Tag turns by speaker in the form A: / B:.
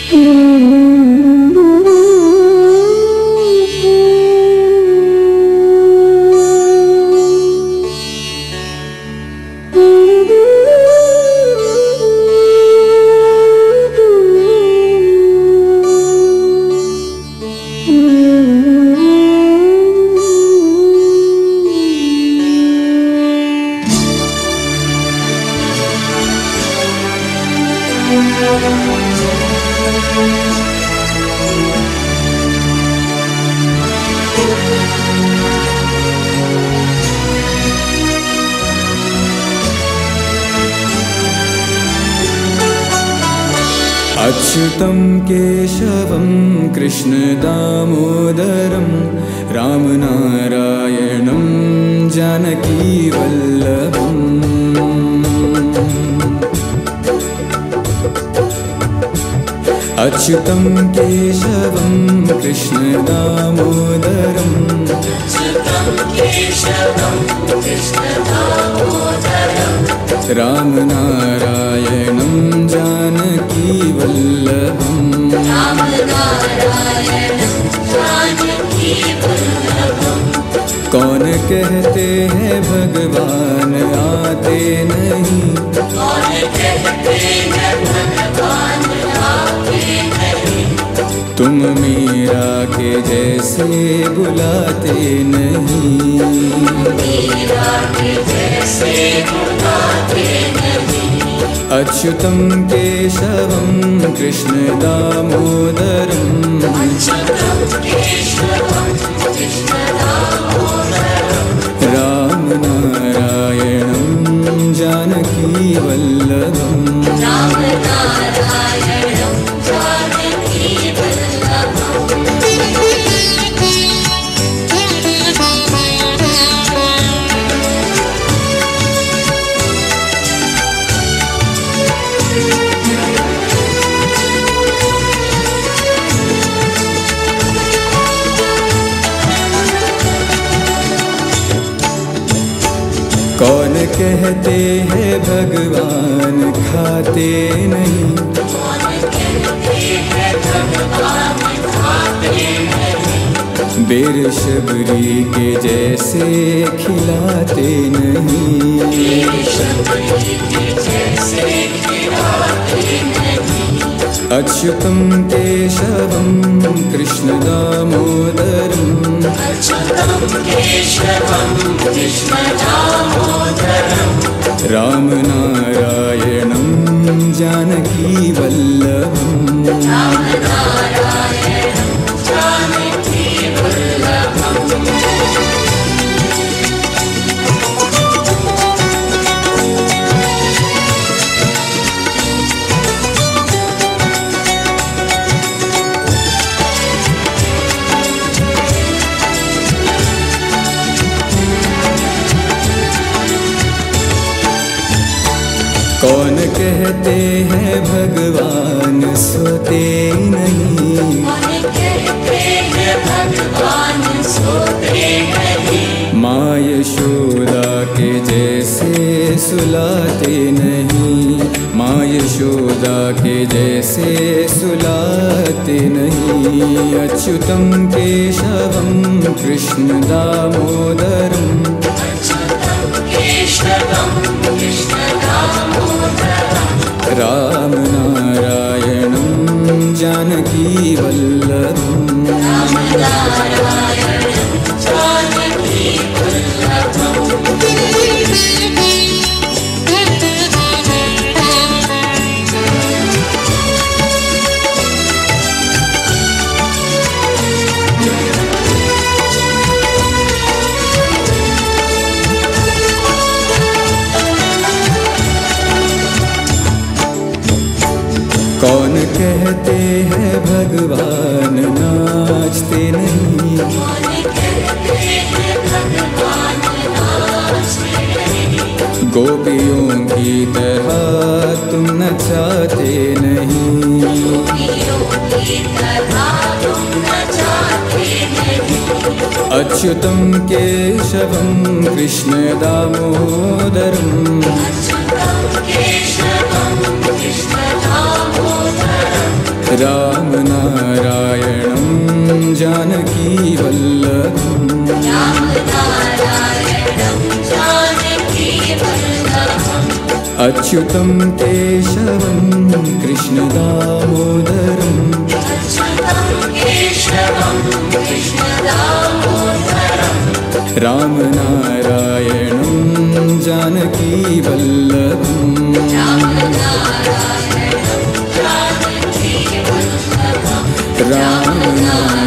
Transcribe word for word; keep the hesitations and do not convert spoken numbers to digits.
A: अच्युतं केशवं कृष्ण दामोदरं रामनारायणं जानकीवल्लभम्। अच्युतं केशवं कृष्ण दामोदरं रामनारायणं जानकीवल्लभम्। कौन कहते हैं भगवान आते नहीं, कौन कहते हैं भगवान आते नहीं, तुम मीरा के जैसे बुलाते नहीं, मीरा के जैसे बुलाते नहीं। अच्युतं केशवं कृष्ण दामोदरं रामनारायणं जानकीवल्लभम्। कौन कहते हैं भगवान खाते नहीं, कौन कहते हैं भगवान खाते नहीं, बेर शबरी के जैसे खिलाते नहीं, बेर शबरी के जैसे खिलाते नहीं। अच्युतं केशवं कृष्ण दामोदरं रामनारायणं जानकीवल्लभम्। कौन कहते हैं भगवान सोते नहीं, कौन कहते हैं भगवान सोते नहीं, माँ यशोदा के जैसे सुलाते नहीं, माँ यशोदा के जैसे सुलाते नहीं। अच्युतं केशवं कृष्ण दामोदरं रामनारायणं जानकीवल्लभम्। कौन कहते हैं भगवान नाचते नहीं, कौन कहते हैं भगवान नाचते नहीं, गोपियों की तरह तुम नचाते नहीं, गोपियों की तरह तुम नचाते नहीं। अच्युतं केशवं कृष्ण दामोदरं राम नारायणं जानकी वल्लभम् अच्युतं केशवं कृष्ण दामोदरम् राम नारायणं जानकी वल्लभम् राम नारायणं